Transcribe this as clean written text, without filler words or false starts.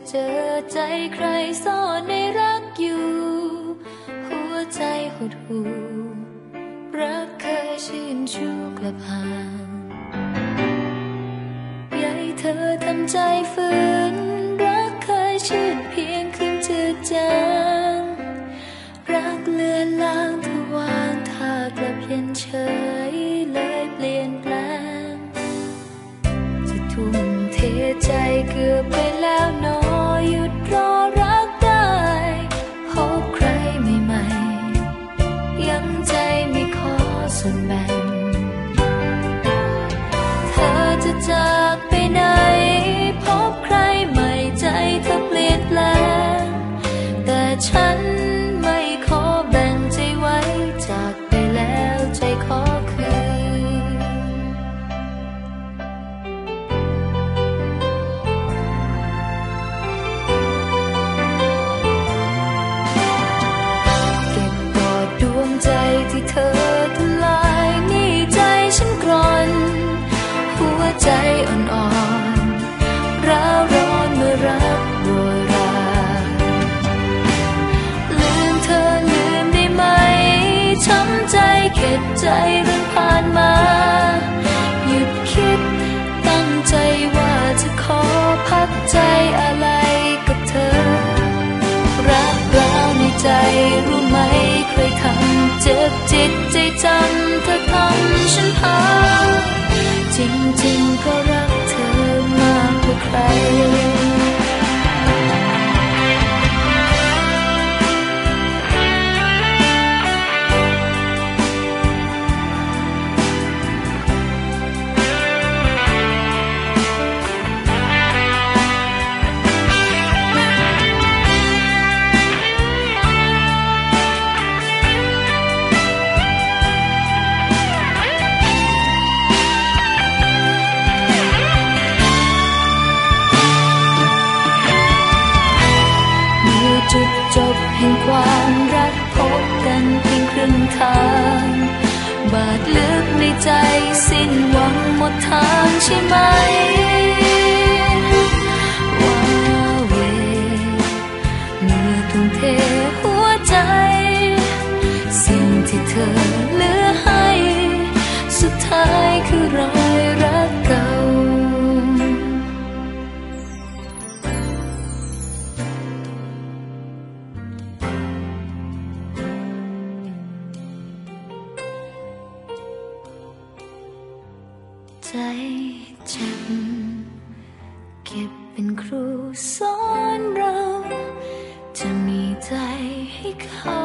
เจอใจใครซ่อนในรักอยู่หัวใจหดหู่รักเคยชื่นชูกลับห่างอย่าให้เธอทำใจฝืนรักเคยชื่นเพียงคืนจืดจางรักเลือนลางทวารถ้ากลับเย็นเฉยเลยเปลี่ยนแปลงจะทุ่มเทใจเกือบไปแล้วน้อยหยุดรอรักได้พบใครใหม่ๆยังใจไม่ขอส่วนแบ่งเธอจะจากไปไหนพบใครใหม่ใจเธอเปลี่ยนแปลงแต่ฉันไม่ขอแบ่งใจไว้จากไปแล้วใจขอคืนเก็บกอดดวงใจที่เธอทำลายนี่ใจฉันกร่อนหัวใจอ่อนๆร้าวร้อนเมื่อรักโรยราลืมเธอลืมได้ไหมช้ำใจเข็ดใจเรื่องผ่านมาหยุดคิดตั้งใจว่าจะขอพักใจอะไรกับเธอรักร้าวในใจรู้ไหมใครทำเจ็บจิตใจจำเธอทำฉันพังจริงๆเพราะรักเธอมากกว่าใครจุดจบแห่งความรักพบกันเพียงครึ่งทางบาดลึกในใจสิ้นหวังหมดทางใช่ไหมว้าเวเมื่อทุ่มเทหัวใจสิ่งที่เธอเหลือให้สุดท้ายคือรอยรักเก่าใจเจ็บเก็บเป็นครูสอนเราจะมีใจให้เขา